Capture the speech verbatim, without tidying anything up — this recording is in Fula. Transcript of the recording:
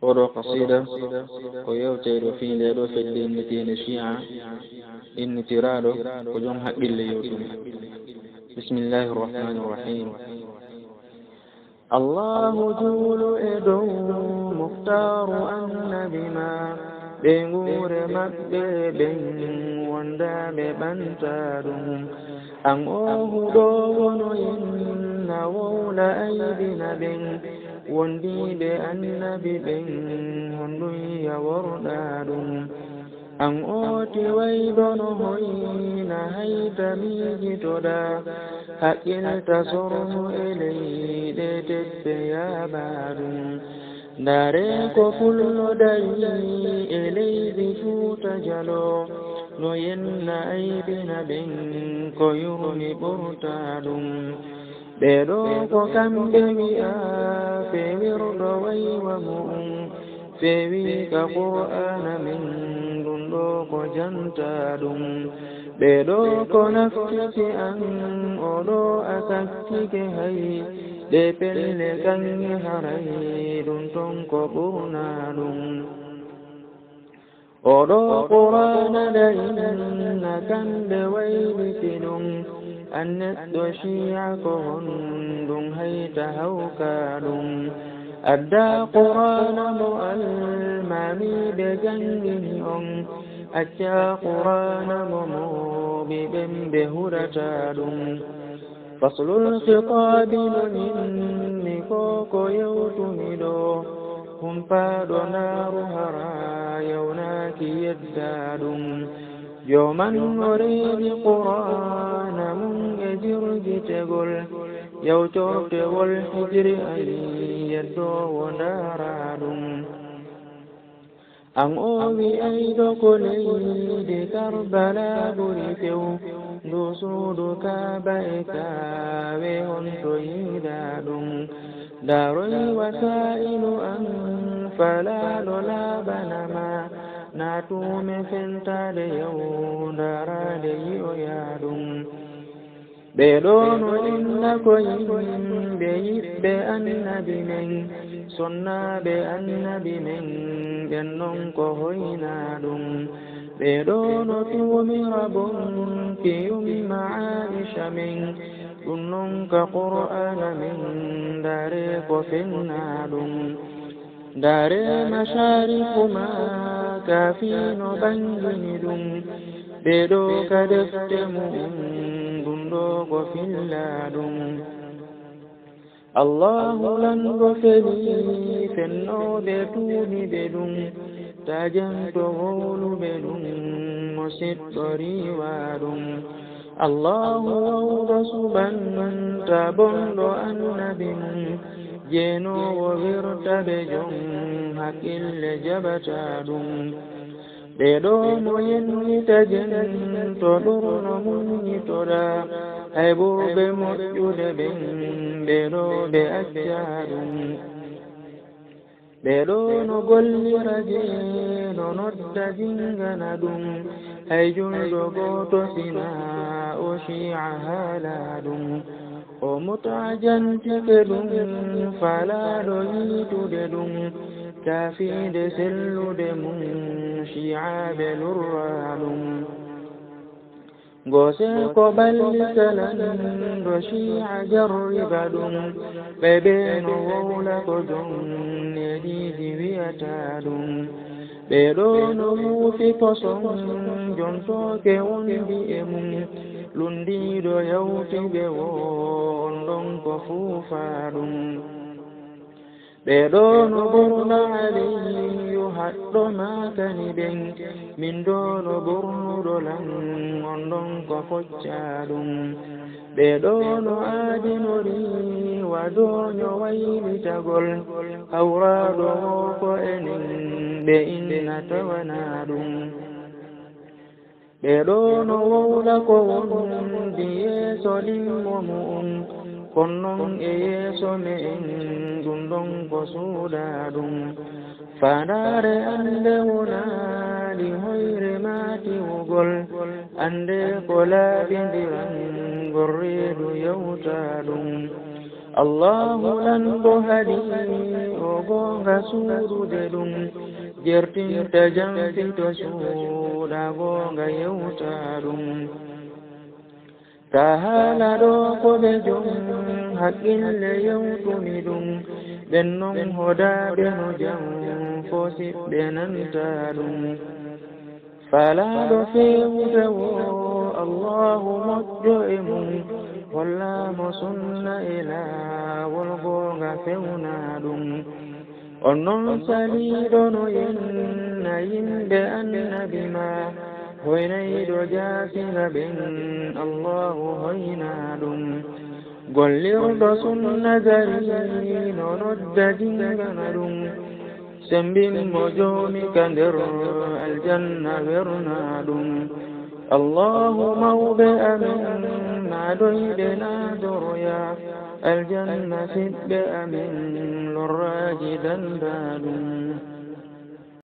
ورو قصيدة ويوتير في ليلو في الدين نشيعة إن ترادو وجم حق اللي يوتم. بسم الله الرحمن الرحيم. الله جول إدو مختار أن بما بنور مكبب وندا ببنتادم أم أوه دون إن وول أيدنا بن وندي بأن ببن هندي وردادم أم أوتي ويدن هين هيت ميجي تدا هكذا تصرم إلي دتت يا بادم داريكو كل داي إلي بفوت جلو نوين أيدنا بن كيرني برتادم بيروكو كم بمئة في ورد ويومؤم في ويك قرآن من دندوكو جنتادم بيروكو نفتك أن أولو أكتك هاي دبل كان هاي دندوكو برنادم أولو قرآن لإن كان بويبتنم أن الدشيعكم دم هيت هوكادم أدى قرآن مؤلمامي بجنهم أتى قرآن مموبب بهدتادم فصل الخطاب من كوك يوتمدو هم فاد نار هرا يوناك يدادم يوما نريد قرآن من يجر جتقل يوتوك والحجر أي يدو ونارادم أم أوي أيدو كليد كربلا بريتو دوسود كابيكا وهن تيدادم داري وسائل أن فلا لابنما ناتوم فنتا ديو دارا ديو يادم بيدون إنكو يم بيب بأن بمن سنة بأن بمن جنن كهينادم بيدون توم رب كيوم معايش من كنن كقرآن من دارك فنادم دار مشارق ما كافين بنجندم بدو كدفتمون دندوق في اللادم الله لن غفلي فنو بتوني بدم تاجم تغول بدم مسطري وادم الله وضع سبن تبند أنبم جينو وغرت بجم هكل جبتادم بدوم يني تجن تدرن مني تدا هيبو بمجد بن بدو بأجادم بدون قل رجين ند جنغندم هيجن دقوت سناء شيعها لادم ومتعجن تكدم فلا ريت ددم كافيد سل دم شعاب للرالم غوسيق بل سلن رشيع جربدم ببين وولك جن يديد ويتادم بدونه في قصم جنسوك وندئم لنديد يوتي بوندن كفوفادم بدون برن علي حد ما كنبن من دون برن دولن وندن كفجادم بدون آدنري ودون ويل تقل أوراد وقئن بإن تونادم بدون وولك وندي سلم ومؤن كنن إيسو من جندن قصودادم فنار أندهنا لهير ماتي وقل أنده قلا بندران قريد يوتادم Allahu lan bo hadi o gonga suudude ɗum jertinta jamfito suuɗa gonga yewta ɗum ta haala ɗo ko ɓe jom haqqille yewtumi ɗum ɓen non hodaɓe no jam fo siɓɓe nanta ɗum falaaɗo fewude wo allahu moƴƴo e mum hollamo sunna e laawol gonga fewna ɗum on noon saliɗo no yenna yimɓe annabi ma hoynayɗo jaasinga ɓen allahu hoyna ɗum gollirɗo sunna gari no nodda dingana ɗum sembin mo joomi ka nder aljanna werna ɗum allahu mawɓe amin maɗoyɓe naadoroya aljanna siɓɓe amin lorraji danda ɗum